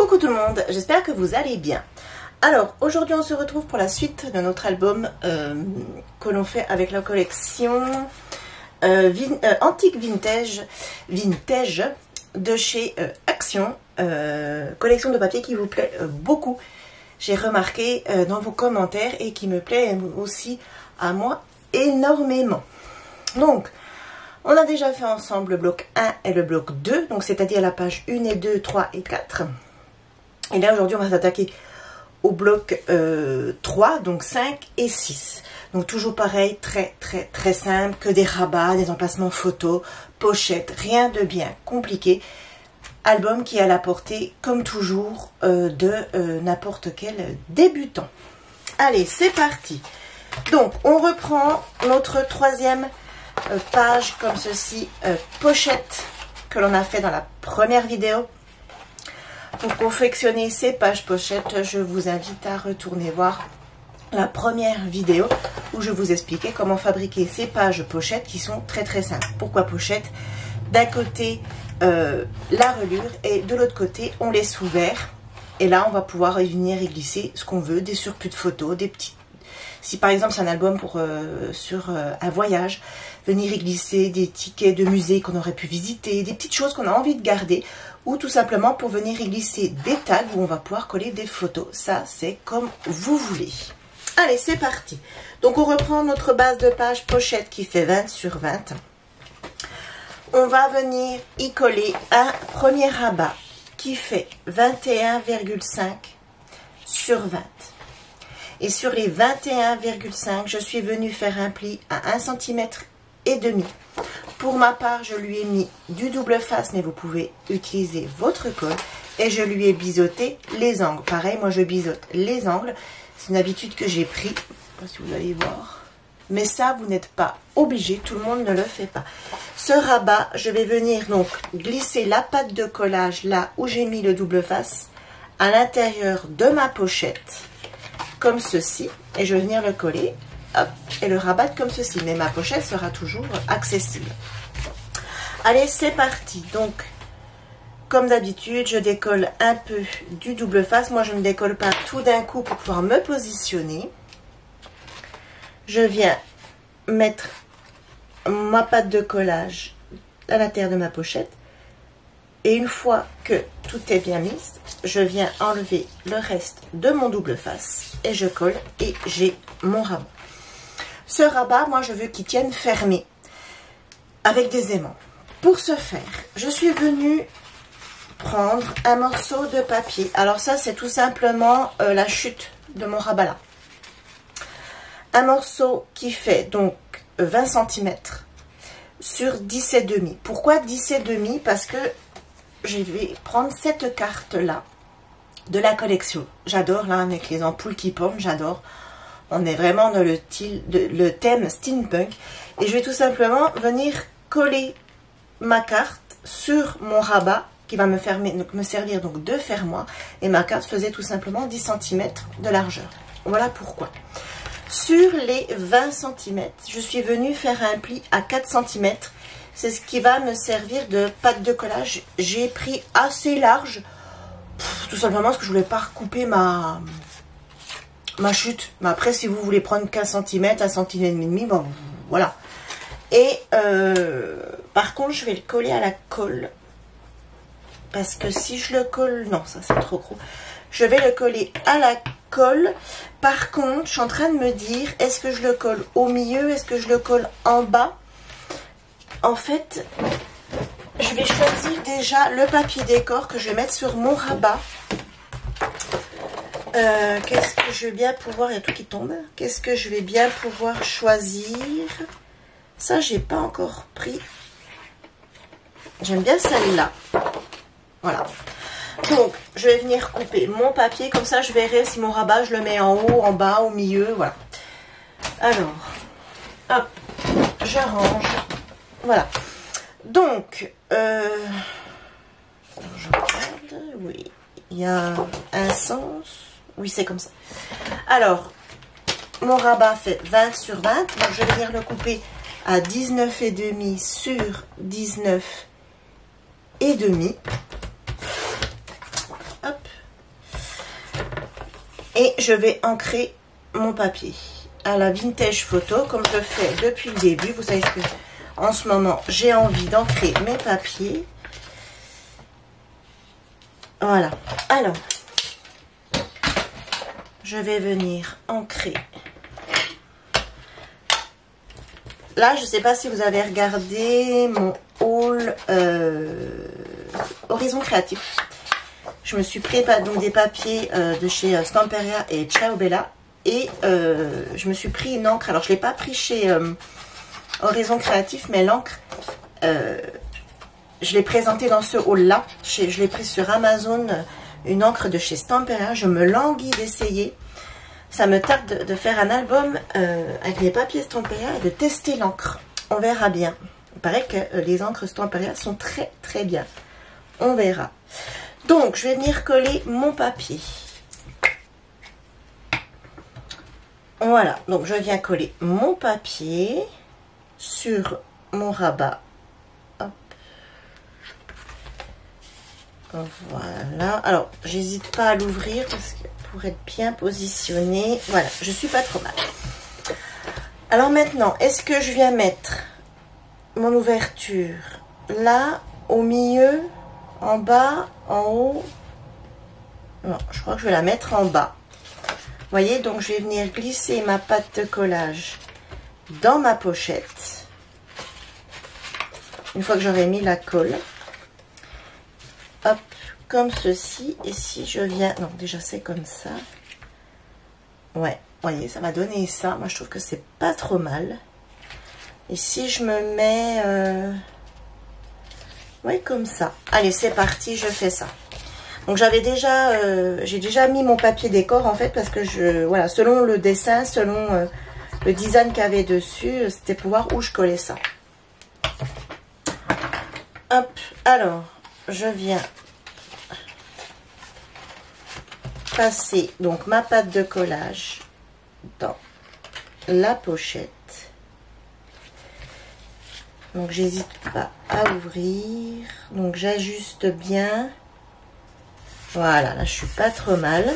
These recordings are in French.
Coucou tout le monde, j'espère que vous allez bien. Alors aujourd'hui on se retrouve pour la suite de notre album que l'on fait avec la collection Antique Vintage de chez Action, collection de papier qui vous plaît beaucoup. J'ai remarqué dans vos commentaires et qui me plaît aussi à moi énormément. Donc on a déjà fait ensemble le bloc 1 et le bloc 2, donc c'est-à-dire la page 1 et 2, 3 et 4. Et là aujourd'hui on va s'attaquer au bloc 3, donc 5 et 6. Donc toujours pareil, très simple, que des rabats, des emplacements photos, pochettes, rien de bien compliqué. Album qui est à la portée, comme toujours, de n'importe quel débutant. Allez, c'est parti. Donc on reprend notre troisième page comme ceci, pochette que l'on a fait dans la première vidéo. Pour confectionner ces pages pochettes, je vous invite à retourner voir la première vidéo où je vous expliquais comment fabriquer ces pages pochettes qui sont très simples. Pourquoi pochette? D'un côté la reliure et de l'autre côté on laisse ouvert, et là on va pouvoir venir y glisser ce qu'on veut, des surplus de photos, des petits. Si par exemple c'est un album pour sur un voyage, venir y glisser des tickets de musée qu'on aurait pu visiter, des petites choses qu'on a envie de garder, ou tout simplement pour venir y glisser des tags où on va pouvoir coller des photos. Ça c'est comme vous voulez. Allez, c'est parti. Donc on reprend notre base de page pochette qui fait 20 sur 20. On va venir y coller un premier rabat qui fait 21,5 sur 20. Et sur les 21,5, je suis venue faire un pli à 1,5 cm. Pour ma part, je lui ai mis du double face, mais vous pouvez utiliser votre colle. Et je lui ai biseauté les angles. Pareil, moi je biseaute les angles. C'est une habitude que j'ai pris. Je ne sais pas si vous allez voir. Mais ça, vous n'êtes pas obligé. Tout le monde ne le fait pas. Ce rabat, je vais venir donc glisser la pâte de collage là où j'ai mis le double face à l'intérieur de ma pochette. Comme ceci. Et je vais venir le coller. Hop, et le rabattre comme ceci. Mais ma pochette sera toujours accessible. Allez, c'est parti. Donc, comme d'habitude, je décolle un peu du double face. Moi, je ne décolle pas tout d'un coup pour pouvoir me positionner. Je viens mettre ma pâte de collage à l'intérieur de ma pochette. Et une fois que tout est bien mis, je viens enlever le reste de mon double face. Et je colle et j'ai mon rabat. Ce rabat, moi, je veux qu'il tienne fermé avec des aimants. Pour ce faire, je suis venue prendre un morceau de papier. Alors ça, c'est tout simplement la chute de mon rabat là. Un morceau qui fait donc 20 cm sur 10,5. Pourquoi 10,5? Parce que je vais prendre cette carte là de la collection. J'adore là avec les ampoules qui pendent, j'adore. On est vraiment dans le thème steampunk. Et je vais tout simplement venir coller ma carte sur mon rabat qui va me servir donc de fermoir. Et ma carte faisait tout simplement 10 cm de largeur. Voilà pourquoi. Sur les 20 cm, je suis venue faire un pli à 4 cm. C'est ce qui va me servir de pâte de collage. J'ai pris assez large, tout simplement parce que je voulais pas recouper ma chute. Mais après, si vous voulez prendre 15 cm, 1,5 cm, bon, voilà. Et par contre, je vais le coller à la colle. Parce que si je le colle... Non, ça c'est trop gros. Je vais le coller à la colle. Par contre, je suis en train de me dire, est-ce que je le colle au milieu? Est-ce que je le colle en bas? En fait, je vais choisir déjà le papier décor que je vais mettre sur mon rabat. Qu'est-ce que je vais bien pouvoir... Il y a tout qui tombe. Qu'est-ce que je vais bien pouvoir choisir? Ça, j'ai pas encore pris. J'aime bien celle-là. Voilà. Donc, je vais venir couper mon papier. Comme ça, je verrai si mon rabat, je le mets en haut, en bas, au milieu. Voilà. Alors, hop, je range. Voilà. Donc, je regarde. Oui, il y a un sens. Oui, c'est comme ça. Alors, mon rabat fait 20 sur 20. Donc, je vais venir le couper à 19,5 sur 19,5. Hop. Et je vais ancrer mon papier à la vintage photo, comme je fais depuis le début. Vous savez que en ce moment, j'ai envie d'ancrer mes papiers. Voilà. Alors, je vais venir ancrer. Là, je ne sais pas si vous avez regardé mon haul Horizon Créatif. Je me suis pris donc des papiers de chez Stamperia et Ciao Bella. Et je me suis pris une encre. Alors, je ne l'ai pas pris chez Horizon Créatif, mais l'encre, je l'ai présentée dans ce haul-là. Je l'ai prise sur Amazon, une encre de chez Stamperia. Je me languis d'essayer. Ça me tarde de faire un album avec les papiers Stamperia et de tester l'encre. On verra bien. Il paraît que les encres Stamperia sont très très bien. On verra. Donc, je vais venir coller mon papier. Voilà. Donc, je viens coller mon papier sur mon rabat. Hop. Voilà. Alors, j'hésite pas à l'ouvrir parce que pour être bien positionné. Voilà, je suis pas trop mal. Alors maintenant, est-ce que je viens mettre mon ouverture là, au milieu, en bas, en haut? Non, je crois que je vais la mettre en bas. Vous voyez, donc je vais venir glisser ma pâte de collage dans ma pochette. Une fois que j'aurai mis la colle. Hop, comme ceci. Et si je viens... Non, déjà c'est comme ça. Ouais, vous voyez, ça va donner ça. Moi, je trouve que c'est pas trop mal. Et si je me mets... Oui, comme ça. Allez, c'est parti, je fais ça. Donc, j'ai déjà mis mon papier décor, en fait, parce que voilà, selon le dessin, selon le design qu'il y avait dessus, c'était pour voir où je collais ça. Hop, alors, je viens passer donc ma pâte de collage dans la pochette. Donc j'hésite pas à ouvrir. Donc j'ajuste bien. Voilà, là je suis pas trop mal.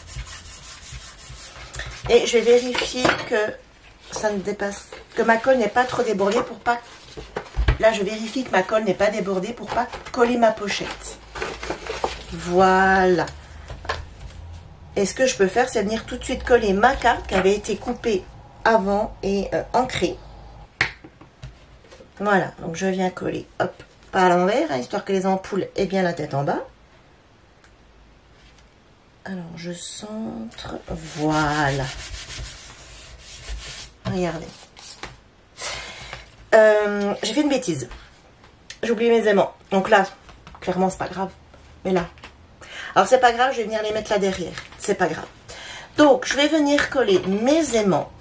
Et je vais vérifier que ça ne dépasse, que ma colle n'est pas trop débordée pour pas. Là je vérifie que ma colle n'est pas débordée pour pas coller ma pochette. Voilà. Et ce que je peux faire, c'est venir tout de suite coller ma carte qui avait été coupée avant et ancrée. Voilà, donc je viens coller, hop, pas à l'envers, hein, histoire que les ampoules aient bien la tête en bas. Alors, je centre, voilà. Regardez. J'ai fait une bêtise. J'ai oublié mes aimants. Donc là, clairement, c'est pas grave. Mais là. Alors, c'est pas grave, je vais venir les mettre là derrière. C'est pas grave. Donc, je vais venir coller mes aimants.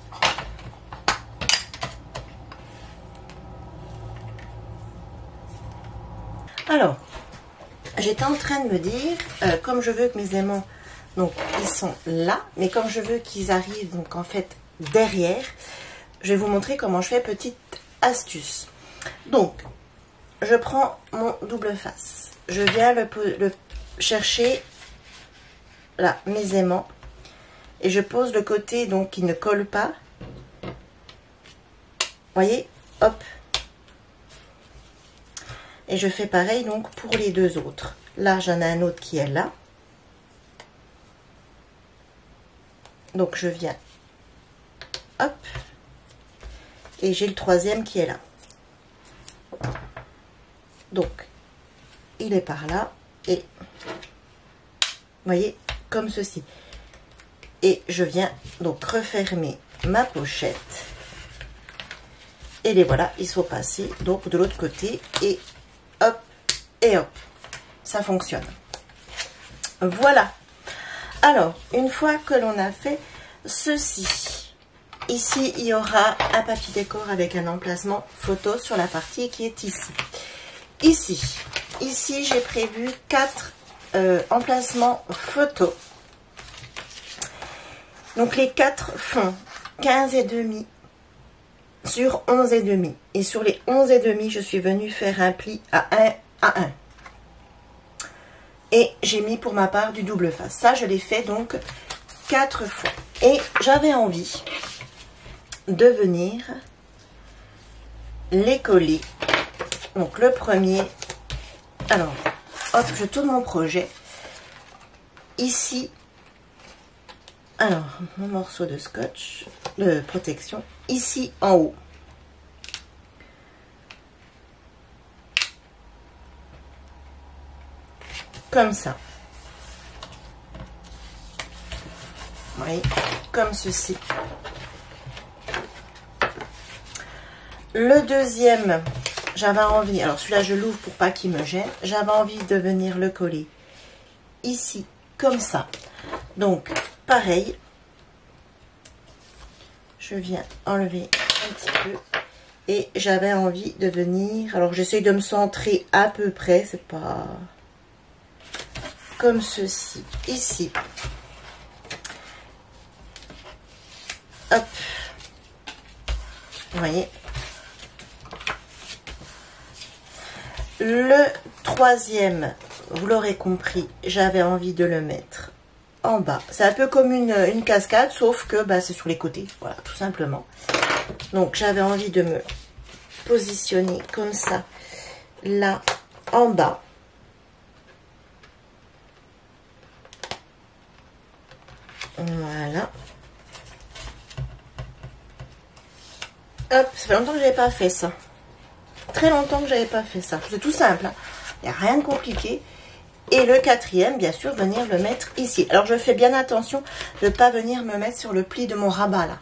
Alors, j'étais en train de me dire, comme je veux que mes aimants, donc ils sont là, mais comme je veux qu'ils arrivent, donc en fait, derrière, je vais vous montrer comment je fais, petite astuce. Donc, je prends mon double face. Je viens le chercher, là, mes aimants, et je pose le côté, donc, qui ne colle pas. Vous voyez, hop. Et je fais pareil donc pour les deux autres. Là, j'en ai un autre qui est là. Donc, je viens, hop. Et j'ai le troisième qui est là. Donc, il est par là. Et, vous voyez, comme ceci. Et je viens donc refermer ma pochette. Et les voilà, ils sont passés donc de l'autre côté. Et hop, et hop, ça fonctionne. Voilà. Alors, une fois que l'on a fait ceci, ici, il y aura un papier décor avec un emplacement photo sur la partie qui est ici. Ici, j'ai prévu 4 emplacements photo. Donc, les 4 font 15,5 sur 11,5. Et sur les 11,5, je suis venue faire un pli à 1 à 1. Et j'ai mis pour ma part du double face. Ça, je l'ai fait donc 4 fois. Et j'avais envie de venir les coller. Donc le premier, alors hop, je tourne mon projet. Ici, alors mon morceau de scotch, de protection, ici en haut. Comme ça. Oui, comme ceci. Le deuxième, j'avais envie, alors celui-là je l'ouvre pour pas qu'il me gêne, j'avais envie de venir le coller ici, comme ça. Donc, pareil, je viens enlever un petit peu et j'avais envie de venir, alors j'essaye de me centrer à peu près, c'est pas comme ceci, ici. Hop, vous voyez. Le troisième, vous l'aurez compris, j'avais envie de le mettre en bas. C'est un peu comme une cascade, sauf que bah, c'est sur les côtés, voilà, tout simplement. Donc, j'avais envie de me positionner comme ça, là, en bas. Voilà. Hop, ça fait longtemps que je n'avais pas fait ça. Très longtemps que j'avais pas fait ça. C'est tout simple, hein. Il n'y a rien de compliqué. Et le quatrième, bien sûr, venir le mettre ici. Alors, je fais bien attention de ne pas venir me mettre sur le pli de mon rabat, là.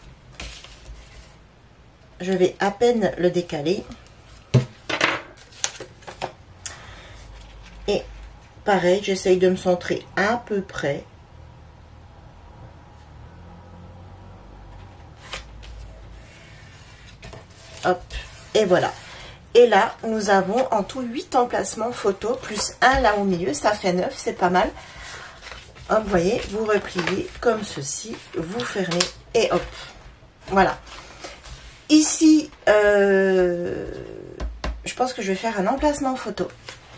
Je vais à peine le décaler. Et pareil, j'essaye de me centrer à peu près. Hop, et voilà. Et là, nous avons en tout 8 emplacements photo, plus un là au milieu, ça fait 9, c'est pas mal. Hop, vous voyez, vous repliez comme ceci, vous fermez et hop, voilà. Ici, je pense que je vais faire un emplacement photo.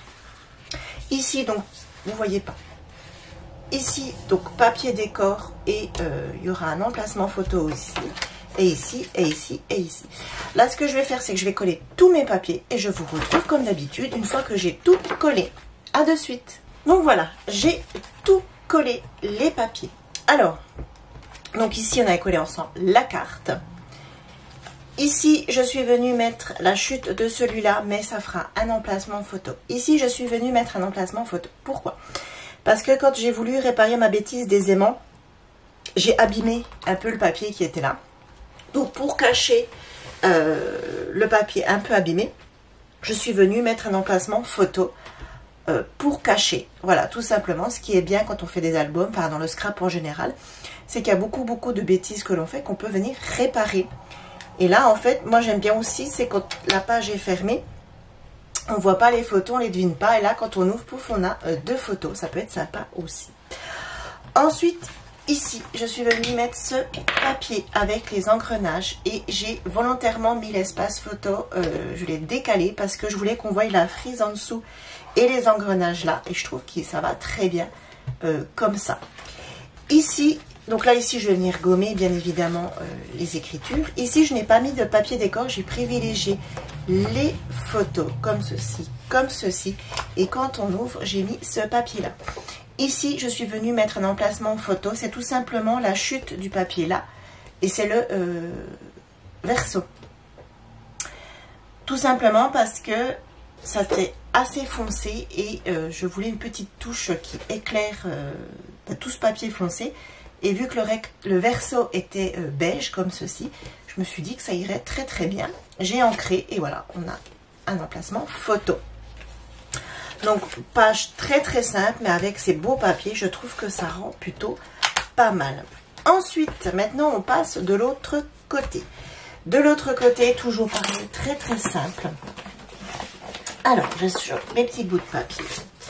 Ici, donc, vous voyez pas. Ici, donc, papier décor et il y aura un emplacement photo aussi. Et ici, et ici, et ici. Là, ce que je vais faire, c'est que je vais coller tous mes papiers. Et je vous retrouve comme d'habitude, une fois que j'ai tout collé. À de suite. Donc voilà, j'ai tout collé, les papiers. Alors, donc ici, on avait collé ensemble la carte. Ici, je suis venue mettre la chute de celui-là, mais ça fera un emplacement photo. Ici, je suis venue mettre un emplacement photo. Pourquoi? Parce que quand j'ai voulu réparer ma bêtise des aimants, j'ai abîmé un peu le papier qui était là. Donc, pour cacher le papier un peu abîmé, je suis venue mettre un emplacement photo pour cacher. Voilà, tout simplement. Ce qui est bien quand on fait des albums, enfin dans le scrap en général, c'est qu'il y a beaucoup de bêtises que l'on fait qu'on peut venir réparer. Et là, en fait, moi j'aime bien aussi, c'est quand la page est fermée, on ne voit pas les photos, on ne les devine pas. Et là, quand on ouvre, pouf, on a 2 photos. Ça peut être sympa aussi. Ensuite, ici, je suis venue mettre ce papier avec les engrenages et j'ai volontairement mis l'espace photo, je l'ai décalé parce que je voulais qu'on voie la frise en dessous et les engrenages là. Et je trouve que ça va très bien comme ça. Ici, donc là, ici, je vais venir gommer bien évidemment les écritures. Ici, je n'ai pas mis de papier décor, j'ai privilégié les photos comme ceci. Et quand on ouvre, j'ai mis ce papier là. Ici, je suis venue mettre un emplacement photo. C'est tout simplement la chute du papier là. Et c'est le verso. Tout simplement parce que ça fait assez foncé. Et je voulais une petite touche qui éclaire tout ce papier foncé. Et vu que le verso était beige comme ceci, je me suis dit que ça irait très très bien. J'ai ancré et voilà, on a un emplacement photo. Donc, page très très simple, mais avec ces beaux papiers, je trouve que ça rend plutôt pas mal. Ensuite, maintenant, on passe de l'autre côté. De l'autre côté, toujours pareil, très très simple. Alors, je suis mes petits bouts de papier.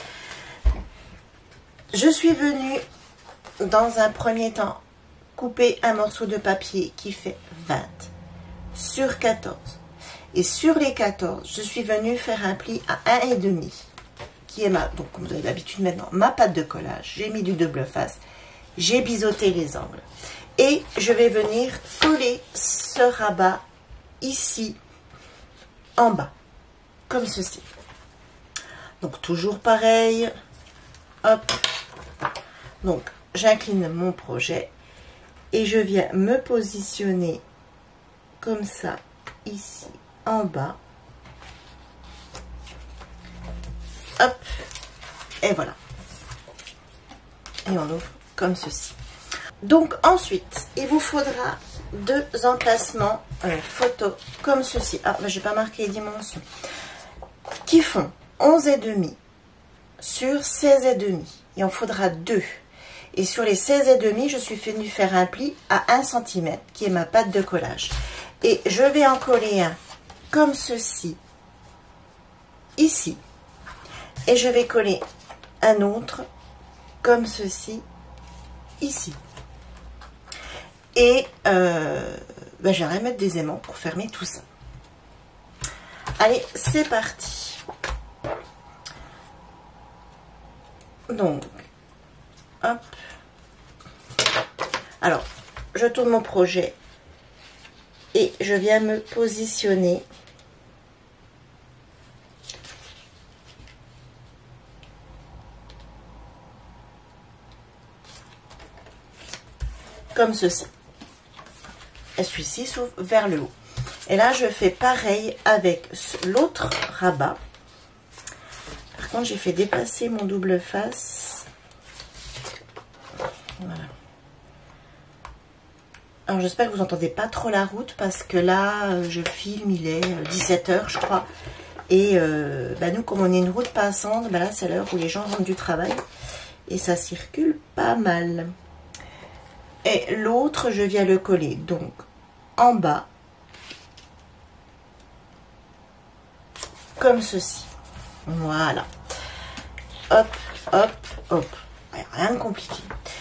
Je suis venue, dans un premier temps, couper un morceau de papier qui fait 20 sur 14. Et sur les 14, je suis venue faire un pli à 1,5. Qui est donc comme vous avez l'habitude maintenant, ma pâte de collage. J'ai mis du double face j'ai biseauté les angles. Et je vais venir coller ce rabat ici, en bas, comme ceci. Donc, toujours pareil. Hop. Donc, j'incline mon projet et je viens me positionner comme ça, ici, en bas. Hop. Et voilà. Et on ouvre comme ceci. Donc, ensuite, il vous faudra 2 emplacements photos comme ceci. Ah, ben, j'ai pas marqué les dimensions. Qui font 11,5 sur 16,5. Il en faudra 2. Et sur les 16,5, je suis venue faire un pli à 1 cm, qui est ma pâte de collage. Et je vais en coller un comme ceci, ici. Et je vais coller un autre comme ceci, ici. Et ben, j'aimerais mettre des aimants pour fermer tout ça. Allez, c'est parti. Donc, hop. Alors, je tourne mon projet et je viens me positionner comme ceci. Et celui-ci s'ouvre vers le haut. Et là, je fais pareil avec l'autre rabat. Par contre, j'ai fait dépasser mon double face. Voilà. Alors, j'espère que vous n'entendez pas trop la route parce que là, je filme, il est 17 h, je crois. Et bah, nous, comme on est une route passante, bah là, c'est l'heure où les gens rentrent du travail. Et ça circule pas mal. Et l'autre, je viens le coller donc en bas, comme ceci. Voilà. Hop, hop, hop. Rien de compliqué.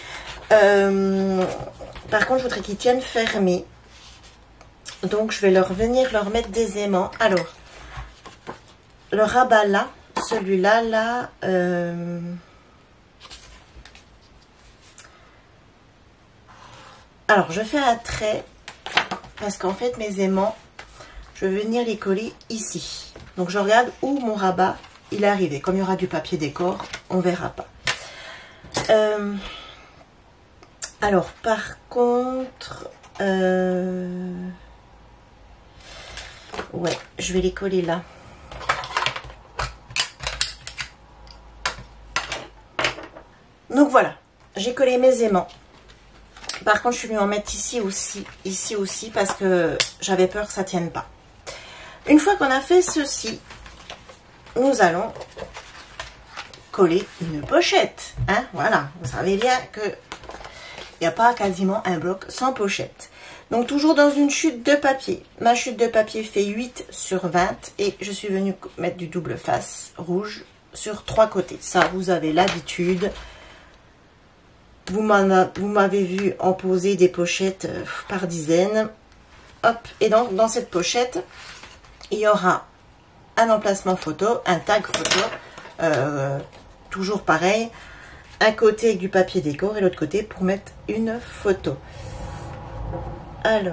Par contre, je voudrais qu'ils tiennent fermés. Donc, je vais venir leur mettre des aimants. Alors, le rabat là, celui-là, là, alors, je fais un trait parce qu'en fait, mes aimants, je vais venir les coller ici. Donc, je regarde où mon rabat, il est arrivé. Comme il y aura du papier décor, on verra pas. Alors, par contre, ouais, je vais les coller là. Donc, voilà, j'ai collé mes aimants. Par contre, je suis venue en mettre ici aussi, parce que j'avais peur que ça ne tienne pas. Une fois qu'on a fait ceci, nous allons coller une pochette. Hein, voilà, vous savez bien que il n'y a pas quasiment un bloc sans pochette. Donc, toujours dans une chute de papier. Ma chute de papier fait 8 sur 20 et je suis venue mettre du double face rouge sur 3 côtés. Ça, vous avez l'habitude. Vous m'avez vu en poser des pochettes par dizaines. Hop, et donc dans cette pochette, il y aura un emplacement photo, un tag photo, toujours pareil, un côté avec du papier décor et l'autre côté pour mettre une photo. Alors,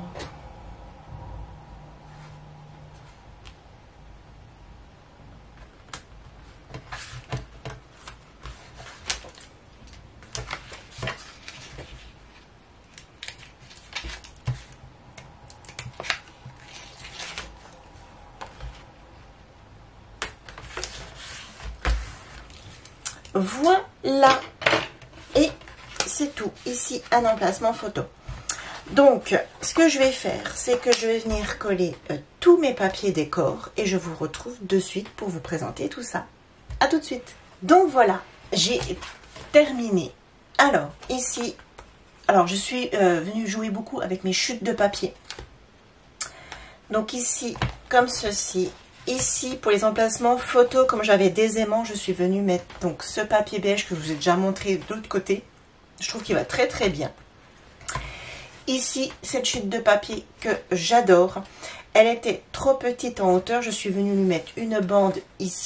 voilà, et c'est tout. Ici, un emplacement photo. Donc, ce que je vais faire, c'est que je vais venir coller tous mes papiers décor et je vous retrouve de suite pour vous présenter tout ça. À tout de suite. Donc voilà, j'ai terminé. Alors, ici, alors je suis venue jouer beaucoup avec mes chutes de papier. Donc ici, comme ceci. Ici, pour les emplacements photos, comme j'avais des aimants, je suis venue mettre donc ce papier beige que je vous ai déjà montré de l'autre côté. Je trouve qu'il va très très bien. Ici, cette chute de papier que j'adore. Elle était trop petite en hauteur. Je suis venue lui mettre une bande ici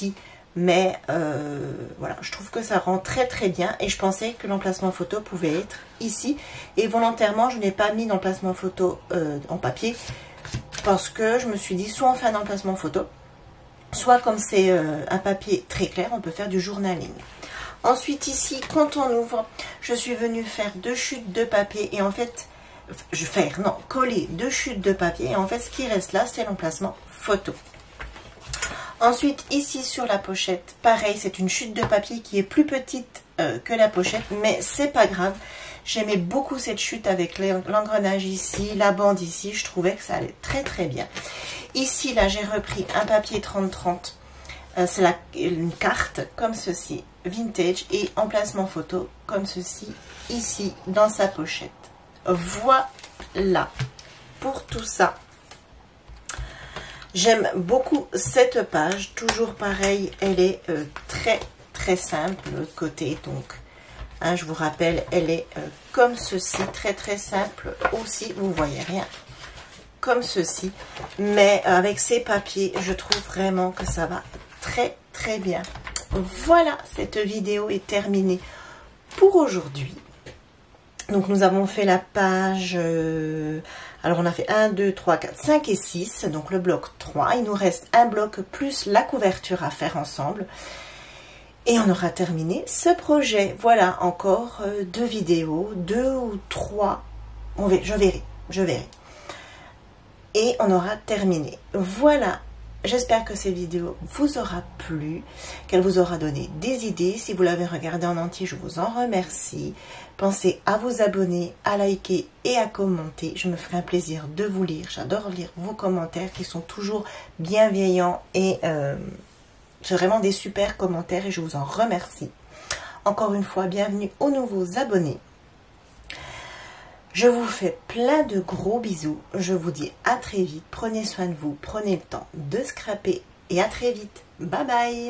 Mais voilà, je trouve que ça rend très très bien. Et je pensais que l'emplacement photo pouvait être ici. Et volontairement, je n'ai pas mis d'emplacement photo en papier. Parce que je me suis dit, soit on fait un emplacement photo, soit comme c'est un papier très clair, on peut faire du journaling. Ensuite ici, quand on ouvre, je suis venue faire 2 chutes de papier. Et en fait, coller 2 chutes de papier. Et en fait, ce qui reste là, c'est l'emplacement photo. Ensuite, ici sur la pochette, pareil, c'est une chute de papier qui est plus petite que la pochette, mais c'est pas grave. J'aimais beaucoup cette chute avec l'engrenage ici, la bande ici, je trouvais que ça allait très très bien. Ici, là, j'ai repris un papier 30-30, c'est une carte comme ceci, vintage, et emplacement photo comme ceci, ici, dans sa pochette. Voilà pour tout ça. J'aime beaucoup cette page, toujours pareil, elle est très très simple de l'autre côté, donc hein, je vous rappelle, elle est comme ceci, très très simple aussi, vous voyez rien, comme ceci, mais avec ces papiers, je trouve vraiment que ça va très très bien. Voilà, cette vidéo est terminée pour aujourd'hui. Donc nous avons fait la page, alors on a fait 1, 2, 3, 4, 5 et 6, donc le bloc 3. Il nous reste un bloc plus la couverture à faire ensemble. Et on aura terminé ce projet. Voilà, encore 2 vidéos, 2 ou 3, je verrai. Et on aura terminé. Voilà. J'espère que cette vidéo vous aura plu, qu'elle vous aura donné des idées. Si vous l'avez regardée en entier, je vous en remercie. Pensez à vous abonner, à liker et à commenter. Je me ferai un plaisir de vous lire. J'adore lire vos commentaires qui sont toujours bienveillants et c'est vraiment des super commentaires et je vous en remercie. Encore une fois, bienvenue aux nouveaux abonnés. Je vous fais plein de gros bisous. Je vous dis à très vite. Prenez soin de vous. Prenez le temps de scraper. Et à très vite. Bye bye.